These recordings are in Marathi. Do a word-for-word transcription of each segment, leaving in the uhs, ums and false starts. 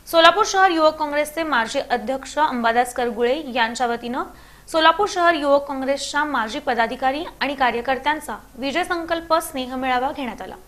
सोलापूर शहर युवक काँग्रेसचे माजी अध्यक्ष अंबादास करगुळे यांच्या वतीनं सोलापूर शहर युवक काँग्रेसच्या माजी पदाधिकारी आणि कार्यकर्त्यांचा विजय संकल्प स्नेह मेळावा घेण्यात आला।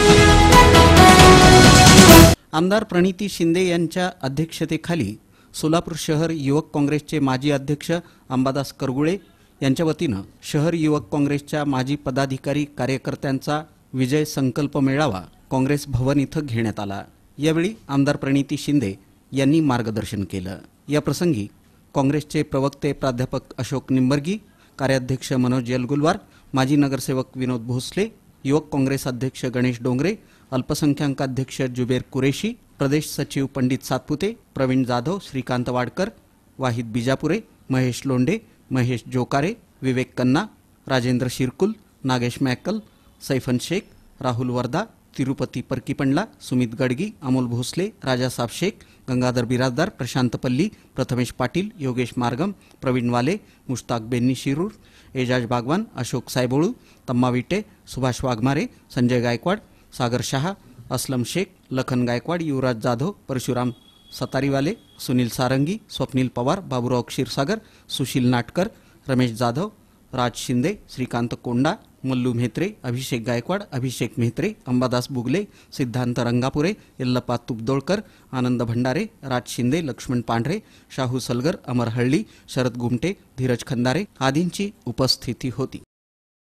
आमदार प्रणिती शिंदे यांच्या अध्यक्षतेखाली सोलापूर शहर युवक काँग्रेसचे माजी अध्यक्ष अंबादास करगुळे यांच्या वतीनं शहर युवक काँग्रेसच्या माजी पदाधिकारी कार्यकर्त्यांचा विजय संकल्प मेळावा काँग्रेस भवन इथं घेण्यात आला। यावेळी आमदार प्रणिती शिंदे यांनी मार्गदर्शन केलं। या प्रसंगी काँग्रेसचे प्रवक्ते प्राध्यापक अशोक निंबर्गी, कार्याध्यक्ष मनोज यलगुलवार, माजी नगरसेवक विनोद भोसले, युवक काँग्रेस अध्यक्ष गणेश डोंगरे, अल्पसंख्याक अध्यक्ष जुबेर कुरेशी, प्रदेश सचिव पंडित सातपुते, प्रवीण जाधव, श्रीकांत वाडकर, वाहिद बिजापुरे, महेश लोंढे, महेश जोकारे, विवेक कन्ना, राजेंद्र शिरकुल, नागेश मॅकल, सैफन शेख, राहुल वर्दा, तिरुपती परकीपंडला, सुमित गडगी, अमोल भोसले, राजासाब शेख, गंगाधर बिराजदार, प्रशांत पल्ली, प्रथमेश पाटील, योगेश मार्गम, प्रवीण वाले, मुश्ताक बेन्नी शिरूर, एजाज बागवान, अशोक सायबोळू, तम्मा विटे, सुभाष वाघमारे, संजय गायकवाड, सागर शहा, असलम शेख, लखन गायकवाड, युवराज जाधव, परशुराम सतारीवाले, सुनील सारंगी, स्वप्नील पवार, बाबूराव क्षीरसागर, सुशील नाटकर, रमेश जाधव, राज शिंदे, श्रीकांत कोंडा, मल्लू म्हेत्रे, अभिषेक गायकवाड, अभिषेक म्हेत्रे, अंबादास बुगले, सिद्धांत रंगापुरे, यल्लप्पा तुपदोळकर, आनंद भंडारे, राज शिंदे, लक्ष्मण पांढरे, शाहू सलगर, अमर हळ्ळी, शरद गुमटे, धीरज खंदारे आदींची उपस्थिती होती।